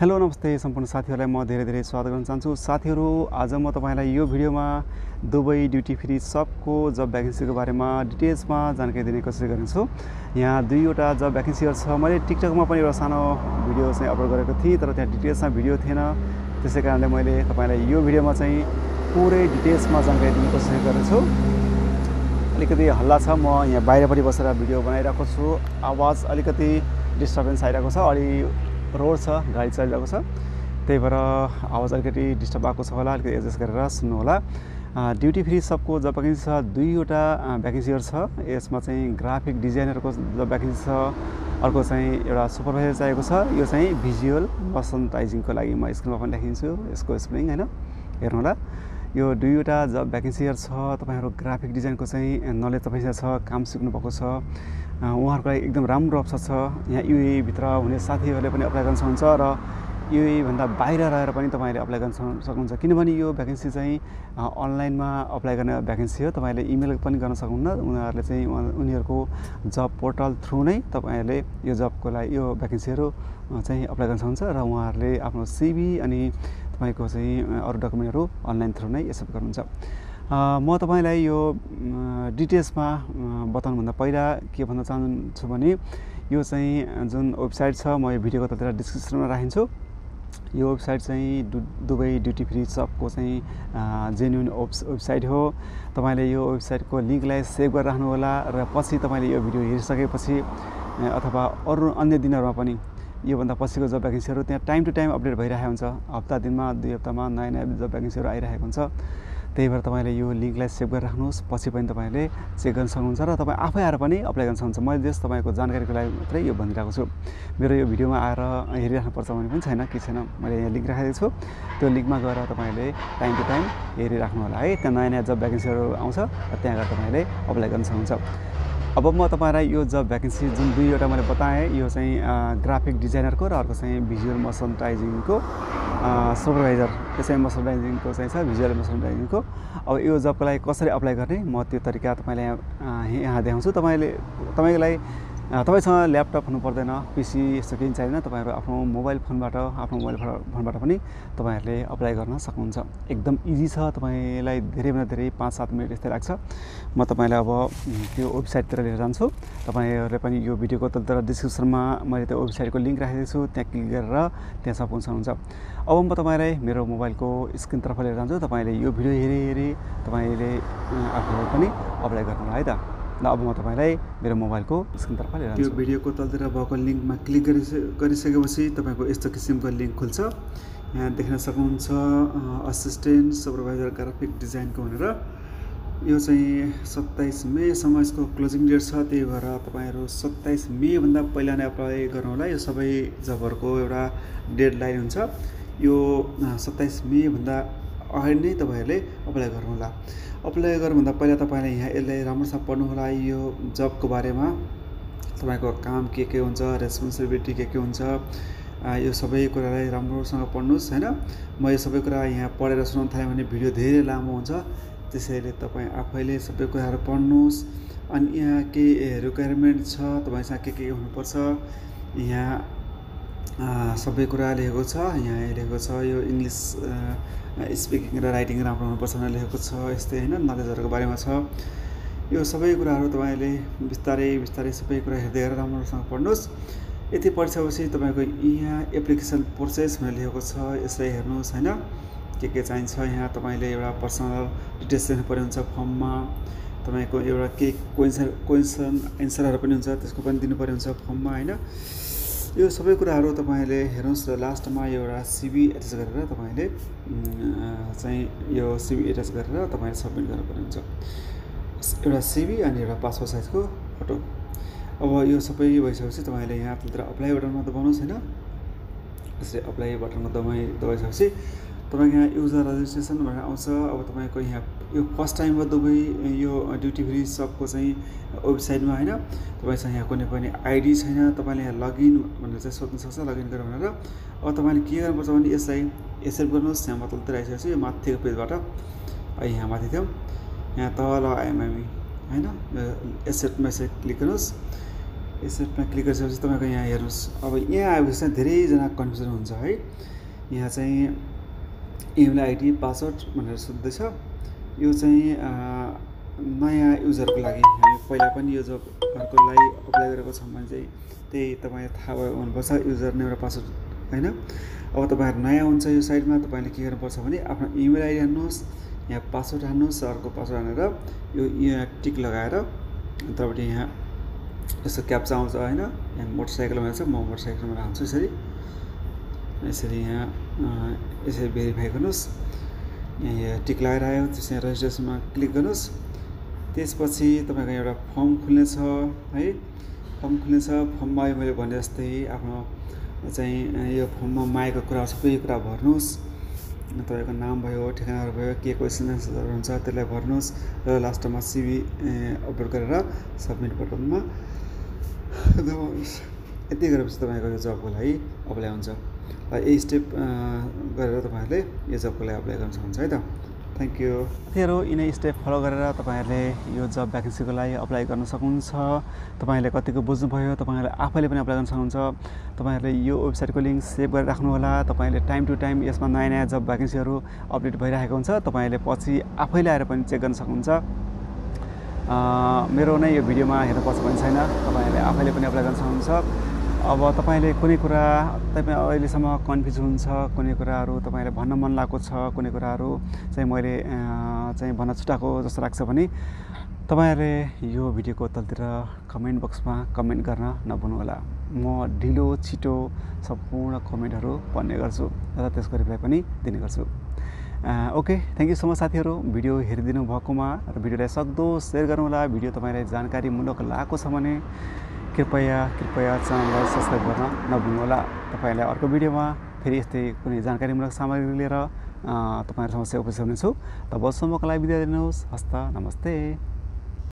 Hello नमस्ते सम्पूर्ण साथीहरुलाई म धेरै धेरै स्वागत गर्न चाहन्छु। साथीहरु, आज म तपाईलाई यो भिडियोमा दुबई ड्युटी फ्री सबको जब भ्याकेन्सीको बारेमा डिटेल्समा जानकारी दिने कोसिस गर्नेछु। यहाँ दुईवटा जब भ्याकेन्सीहरु छ। मैले टिकटकमा पनि एउटा सानो भिडियो चाहिँ अपलोड गरेको थिएँ, तर त्यहाँ डिटेल्समा भिडियो थिएन। त्यसैकारणले मैले तपाईलाई यो भिडियोमा चाहिँ पुरै डिटेल्समा जानकारी दिने कोसिस गर्नेछु। अलिकति हल्ला छ, म यहाँ बाहिरपट्टि बसेर भिडियो बनाइरहेको छु। आवाज अलिकति डिस्टर्बेन्स आइरहेको छ, अलि रोड छ, गाडी चलिरहेको छ, त्यही भएर आवाज अलिकति डिस्टर्ब भएको छ होला। अलिकति एडजस्ट गरेर सुन्नु होला। ड्युटी फ्री सबको जब भ्याकेन्सी छ, दुईवटा भ्याकेन्सीहरु छ। यसमा चाहिँ ग्राफिक डिजाइनरको जब भ्याकेन्सी छ, अर्को चाहिँ एउटा सुपरभाइजर चाहिएको छ। यो चाहिँ भिजुअल मर्चेन्डाइजिङको लागि म स्क्रिनमा पनि लेखिदिन्छु यसको स्पेलिङ हैन, हेर्नु होला। यो दुईवटा जब भ्याकेन्सीहरु छ। तपाईहरु ग्राफिक डिजाइनको चाहिँ नलेज तपाईसँग छ, काम सिक्नु भएको छ, उहाँहरुको लागि एकदम राम्रो अप्सन छ। यहाँ युए भित्र हुने साथीहरुले पनि अप्लाई गर्न सक्नुहुन्छ र युए भन्दा बाहिर रहेर पनि तपाईले अप्लाई गर्न सक्नुहुन्छ, किनभने यो भ्याकेन्सी चाहिँ अनलाइनमा अप्लाई गर्ने भ्याकेन्सी हो। तपाईले इमेल पनि गर्न सक्नुहुन्न। उनीहरुले चाहिँ उनीहरुको जब पोर्टल थ्रु नै तपाईहरुले यो जबको लागि यो भ्याकेन्सीहरु चाहिँ अप्लाई गर्न सक्नुहुन्छ र उहाँहरुले आफ्नो सिभी अनि तपाईको चाहिँ अरु डकुमेन्टहरु अनलाइन थ्रु नै एक्सेप्ट गर्नुहुन्छ। म तपाईलाई यो डिटेल्समा बताउनुभन्दा पहिला के भन्न चाहन्छु भने यो चाहिँ जुन वेबसाइट छ, म यो भिडियोको तलतिर डिस्क्रिप्सनमा राखिन्छु। यो वेबसाइट चाहिँ दुबई ड्युटी फ्री सबको चाहिँ जेन्युन वेबसाइट हो। तपाईले यो वेबसाइटको लिंकलाई सेभ गरेर राख्नु होला र पछि तपाईले यो भिडियो हेरिसकेपछि अथवा अरु अन्य दिनहरुमा पनि योभन्दा पछिको जब भ्याकेन्सीहरु त्यहाँ टाइम टु टाइम अपडेट भइरहेको हुन्छ। हप्ता दिनमा 2 हप्तामा नयाँ नयाँ जब भ्याकेन्सीहरु आइरहेको हुन्छ। त्यही भएर तपाईले यो लिंकलाई सेभ गरेर राख्नुहोस्, पछि पनि तपाईले चेक गर्न सक्नुहुन्छ र तपाई आफै आएर पनि अप्लाई गर्न सक्नुहुन्छ। मैले जस्ट तपाईको जानकारीको लागि मात्रै यो भनिरहेको छु। मेरो यो भिडियोमा आएर हेरिराख्नु पर्छ भन्ने पनि छैन, के छैन। मैले यहाँ लिंक राखेको छु, त्यो लिंकमा गएर तपाईले टाइम टु टाइम हेरिराख्नु होला है। त्यहाँ नयाँ नयाँ जब भ्याकेन्सीहरु आउँछ र त्यहाँ गएर तपाईले अप्लाई गर्न सक्नुहुन्छ। अब म तपाईलाई यो जब भ्याकेन्सी जुन दुईवटा मैले बताएँ, यो चाहिँ ग्राफिक डिजाइनरको र अर्को चाहिँ भिजुअल मर्चेन्डाइजिङको सुपरभाइजर, त्यसै मर्चेन्डाइजिङको चाहिँ छ, भिजुअल मर्चेन्डाइजिङको। अब यो जबको लागि कसरी अप्लाई गर्ने म त्यो तरिका तपाईलाई यहाँ देखाउँछु। तपाईलाई तपाईसँग ल्यापटप हुनु पर्दैन, पीसी यस्तो केही चाहिदैन। तपाईहरु आफ्नो मोबाइल फोनबाट पनि तपाईहरुले अप्लाई गर्न सक्नुहुन्छ। एकदम इजी छ। तपाईलाई धेरै भन्दा धेरै 5-7 मिनेट जस्तै लाग्छ। म तपाईलाई अब त्यो वेबसाइटतिर लिएर जान्छु। तपाईहरुले पनि यो भिडियोको तलतिर डिस्क्रिप्सनमा मैले त्यो वेबसाइटको लिंक राखेको छु, त्यहाँ क्लिक गरेर त्यहाँ पुग्न सक्नुहुन्छ। अब म तपाईलाई मेरो मोबाइलको स्क्रिनतर्फ लिएर जान्छु। तपाईले यो भिडियो हेरी तपाईले आफूले पनि अप्लाई गर्नु होला है त। ल अब म तपाईलाई मेरो मोबाइलको स्क्रिनतर्फ लिएर जान्छु। त्यो भिडियोको तलतिर भएको लिंकमा क्लिक गरिसकेपछि तपाईको यस्तो किसिमको लिंक खुल्छ। यहाँ देख्न सक्नुहुन्छ असिस्टेन्ट सुपरभाइजर ग्राफिक डिजाइनको भनेर। यो चाहिँ 27 मेसम्म यसको क्लोजिङ डेट छ। त्यही भएर तपाईहरु 27 मे भन्दा पहिला नै अप्लाई गर्नु होला। यो सबै जबहरुको एउटा डेडलाइन हुन्छ। यो 27 मे भन्दा अगाडि नै तपाईहरुले अप्लाई गर्नु होला। अप्लाई गर्नुभन्दा पहिला तपाईले यहाँ यसलाई राम्रोसँग पढ्नु होला। यो जबको बारेमा तपाईको काम के हुन्छ, रेस्पोन्सिबिलिटी के हुन्छ, यो सबै कुरालाई राम्रोसँग पढ्नुस् हैन। म यो सबै कुरा यहाँ पढेर सुनाउन थालेँ भने भिडियो धेरै लामो हुन्छ। त्यसैले तपाई आफैले सबै कुराहरु पढ्नुस्। अनि यहाँ के रिक्वायरमेन्ट छ, तपाईसँग के हुनुपर्छ, यहाँ सबै कुरा लेखेको छ। यहाँ लेखेको छ यो इंग्लिश स्पिकिङ र राइटिङ राम्रो हुनुपर्छ भनेर लेखेको छ। यस्तै हैन, नलेजहरुको बारेमा छ। यो सबै कुराहरु तपाईले बिस्तारै सबै कुरा हेर्दै गरेर राम्रोसँग पढ्नुस्। यति पढिसकेपछि तपाईको यहाँ एप्लिकेसन प्रोसेस भनेर लेखेको छ, यसलाई हेर्नुस् हैन। के चाहिन्छ यहाँ तपाईले एउटा पर्सनल डिटेल्स दिनु पर्ने हुन्छ फर्ममा। तपाईको एउटा के क्वेशन एन्सरहरु पनि हुन्छ, त्यसको पनि दिनु पर्ने हुन्छ फर्ममा हैन। यो सबै कुराहरु तपाईले हेर्नुस् र लास्टमा एउटा सीवी एट्याच गरेर तपाईले चाहिँ यो सीवी एट्याच गरेर तपाईले सबमिट गर्नुपर्ने हुन्छ। एउटा सीवी अनि एउटा पासपोर्ट साइजको फोटो। अब यो सबै भइसकेपछि तपाईले यहाँ तलतिर अप्लाई बटनमा दबाउनुस् हैन। यसरी अप्लाई बटनमा दबाइसकेपछि तपाईको यहाँ युजर रजिस्ट्रेसन भनेर आउँछ। अब तपाईको यहाँ यो फर्स्ट टाइम हो दुबई यो ड्युटी फ्री सबको चाहिँ वेबसाइटमा हैन। तपाईसँग यहाँ कुनै पनि आइडी छैन। तपाईले यहाँ लगइन भनेर चाहिँ सोध्न सक्छ, लगइन गरेर भनेर। अब तपाईले के गर्नुपर्छ भने यसलाई एक्सेप्ट गर्नुस्। यहाँ तलतिर आइसकेपछि यो माथिको पेजबाट यहाँ माथि थियो, यहाँ तल आइएमआइमी हैन, एक्सेप्ट मेसेज क्लिक गर्नुस्। एक्सेप्टमा क्लिक गरिसकेपछि तपाईँको यहाँ हेर्नुहोस्। अब यहाँ आएपछि चाहिँ धेरैजना कन्फ्युजन हुन्छ है। यहाँ चाहिँ इमेल आइडी पासवर्ड भनेर सोध्दैछ। यो चाहिँ नयाँ युजरको लागि। हामी पहिला पनि यो जबहरूको लागि अप्लाई गरेको छौँ भने चाहिँ त्यही तपाईँलाई थाहा भयो हुनुपर्छ युजर नेम र पासवर्ड होइन। अब तपाईँहरू नयाँ हुन्छ यो साइटमा, तपाईँले के गर्नुपर्छ भने आफ्नो इमेल आइडी हान्नुहोस्, यहाँ पासवर्ड हान्नुहोस्, अर्को पासवर्ड हानेर यो यहाँ टिक लगाएर तपाईँबाट यहाँ यस्तो क्याप्चा आउँछ होइन। यहाँ मोटरसाइकलमा छ, म मोटरसाइकलमा हान्छु यसरी यहाँ यसरी भेरिफाई गर्नुहोस्। यहाँ टिक लगाएर आयो, त्यसमा रेजिस्ट्रेसनमा क्लिक गर्नुहोस्। त्यसपछि तपाईँको एउटा फर्म खुल्नेछ है। फर्म खुल्नेछ। फर्ममा मैले भने जस्तै आफ्नो चाहिँ यो फर्ममा मागेको कुरा सबै कुरा भर्नुहोस्। तपाईँको नाम भयो, ठेगानाहरू भयो, के क्वेसन्सहरू हुन्छ त्यसलाई भर्नुहोस् र लास्टमा सिभी अपलोड गरेर सबमिट बटनमा दबाउनुहोस्। यति गरेपछि तपाईँको यो जबको लागि अप्लाई हुन्छ। यही स्टेप गरेर तपाईँहरूले यो जबको लागि अप्लाई गर्न सक्नुहुन्छ है त। Thank you. साथीहरू यिनै स्टेप फलो गरेर तपाईँहरूले यो जब भ्याकेन्सीको लागि अप्लाई गर्न सक्नुहुन्छ। तपाईँहरूले कतिको बुझ्नुभयो, तपाईँहरूले आफैले पनि अप्लाई गर्न सक्नुहुन्छ। तपाईँहरूले यो वेबसाइटको लिङ्क सेभ गरेर राख्नुहोला। तपाईँले टाइम टु टाइम यसमा नयाँ नयाँ जब भ्याकेन्सीहरू अपडेट भइरहेको हुन्छ। तपाईँहरूले पछि आफैले आएर पनि चेक गर्न सक्नुहुन्छ। मेरो नै यो भिडियोमा हेर्नुपर्छ भन्ने छैन, तपाईँहरूले आफैले पनि अप्लाई गर्न सक्नुहुन्छ। अब तपाईँले कुनै कुरा तपाईँ अहिलेसम्म कन्फ्युज हुन्छ, कुनै कुराहरू तपाईँले भन्न मन लागेको छ, कुनै कुराहरू चाहिँ मैले चाहिँ भन्न छुटाएको जस्तो लाग्छ भने तपाईँहरूले यो भिडियोको तलतिर कमेन्ट बक्समा कमेन्ट गर्न नभुल्नुहोला। म ढिलो छिटो सम्पूर्ण कमेन्टहरू पढ्ने गर्छु र त्यसको रिप्लाई पनि दिने गर्छु। Okay, thank you so much साथीहरू भिडियो हेरिदिनु भएकोमा र भिडियोलाई सक्दो सेयर गर्नुहोला। भिडियो तपाईँलाई जानकारीमूलक लागेको छ भने कृपया च्यानललाई सब्सक्राइब गर्न नभुल्नुहोला। तपाईँलाई अर्को भिडियोमा फेरि यस्तै कुनै जानकारीमूलक सामग्री लिएर तपाईँहरू समस्या उपस्थित हुनेछु। तबसम्मको लागि बिदा दिनुहोस्। हस्त नमस्ते।